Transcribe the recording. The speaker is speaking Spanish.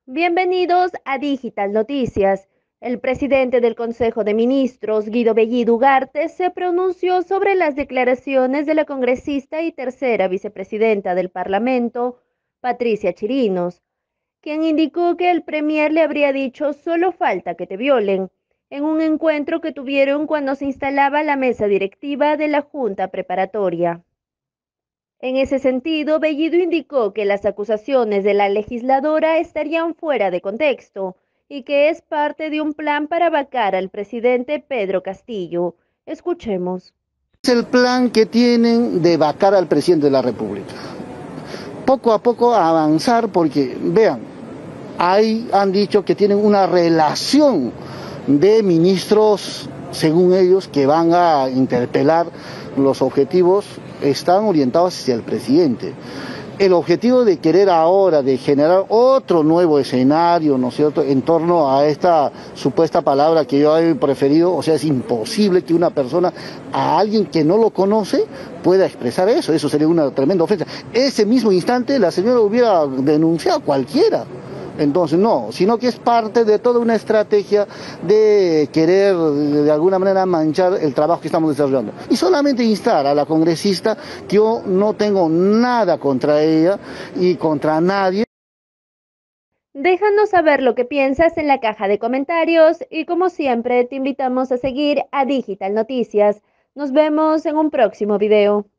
Bienvenidos a Digital Noticias. El presidente del Consejo de Ministros, Guido Bellido Ugarte, se pronunció sobre las declaraciones de la congresista y tercera vicepresidenta del Parlamento, Patricia Chirinos, quien indicó que el premier le habría dicho solo falta que te violen, en un encuentro que tuvieron cuando se instalaba la mesa directiva de la Junta Preparatoria. En ese sentido, Bellido indicó que las acusaciones de la legisladora estarían fuera de contexto y que es parte de un plan para vacar al presidente Pedro Castillo. Escuchemos. Es el plan que tienen de vacar al presidente de la República. Poco a poco avanzar porque, vean, ahí han dicho que tienen una relación de ministros, según ellos, que van a interpelar. Los objetivos están orientados hacia el presidente. El objetivo de querer ahora, de generar otro nuevo escenario, ¿no es cierto?, en torno a esta supuesta palabra que yo he preferido, o sea, es imposible que una persona, a alguien que no lo conoce, pueda expresar eso. Eso sería una tremenda ofensa. Ese mismo instante la señora hubiera denunciado a cualquiera. Entonces no, sino que es parte de toda una estrategia de querer de alguna manera manchar el trabajo que estamos desarrollando. Y solamente instar a la congresista, que yo no tengo nada contra ella y contra nadie. Déjanos saber lo que piensas en la caja de comentarios y como siempre te invitamos a seguir a Digital Noticias. Nos vemos en un próximo video.